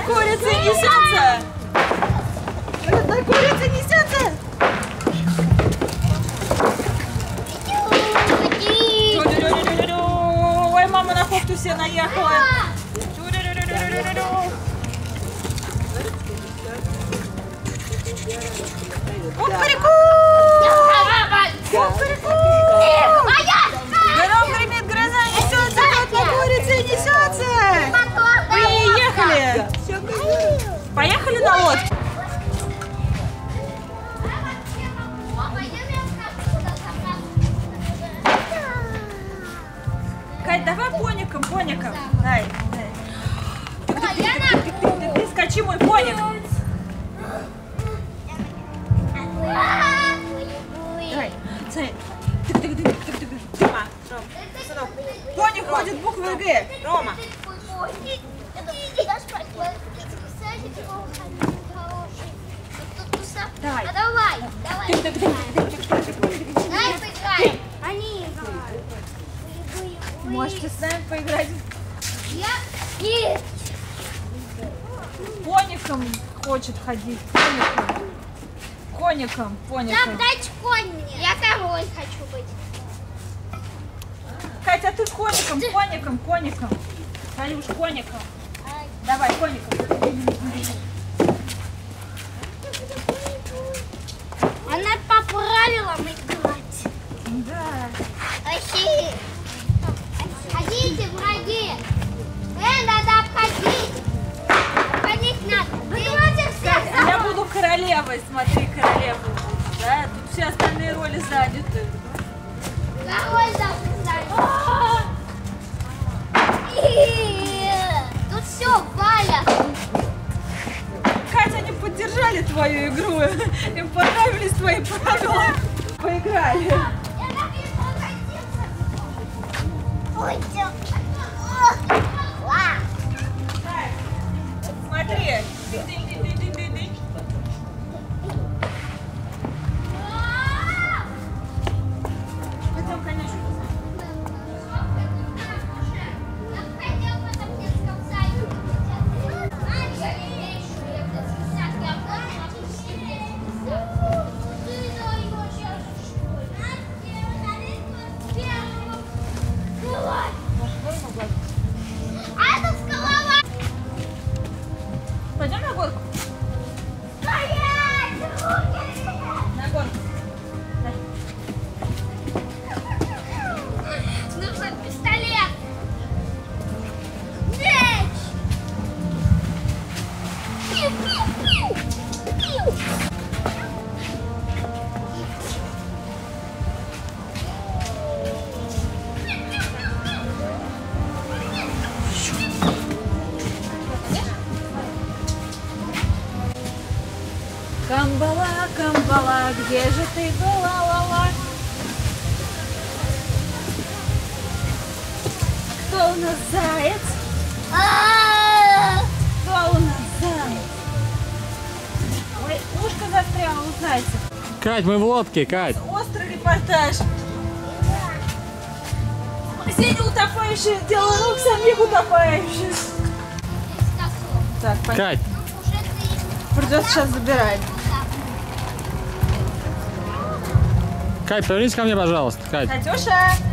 одна курица несется. Одна курица несется. Ой, мама на кофту все наехала. Кукареку! Кукареку! Гром гремит, гроза несется, одна курица несется. Приехали. Поехали на лодке. Кать, давай поником, поником. Дай, дай. Ты скачи, мой поник. Давай, смотри. Рома, сынок. Поник ходит буквой Г. Рома. Давай. Давай. Дай поиграем. Они играют. Можете с нами поиграть. Нет. Поником хочет ходить. Поником. Коником, поником. Дайте конь мне. Я король хочу быть. Катя, а ты коником, коником, коником. Калюш, коником. Давай, коником. Она по правилам играть. Да. Охи. Ходите, враги. Надо обходить. Обходить надо. Я буду королевой, смотри, королевой. Да, тут все остальные роли заняты. Король должен стать. Тут все, Валя. Катя, они поддержали твою игру. Им понравились твои правила. Поиграли. Смотри. Дынь-дынь-дынь-дынь-дынь. Пойдем, конечно. Пойдем на горку? На горку. Нужен пистолет. Меч. Пиу-пиу-пиу. Камбала, камбала, где же ты была, ла-ла? Кто у нас заяц? Кто у нас заяц? Ой, ушко застряло у зайца. Кать, мы в лодке, Кать. Острый репортаж. Сеня утопающий, дело рук самих утопающих. Так, понятно. Кать. Придется сейчас забирать. Кать, повернись ко мне, пожалуйста, Кать. Катюша!